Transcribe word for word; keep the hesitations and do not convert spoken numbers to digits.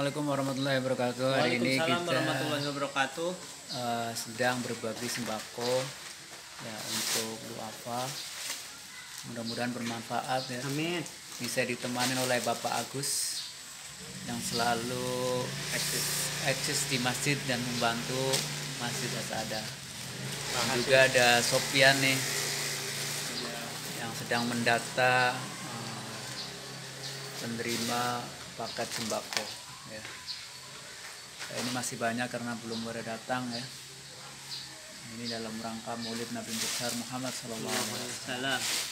Assalamualaikum warahmatullahi wabarakatuh. Hari ini Waalaikumsalam kita warahmatullahi wabarakatuh. uh, sedang berbagi sembako ya untuk duafa. Mudah-mudahan bermanfaat ya. Amin. Bisa ditemani oleh Bapak Agus yang selalu eksis, eksis di masjid dan membantu Masjid Asada. Dan juga ada Sofian nih yang sedang mendata uh, penerima paket sembako ya. Ini masih banyak karena belum pada datang ya. Ini dalam rangka Maulid Nabi besar Muhammad Sallallahu Alaihi Wasallam.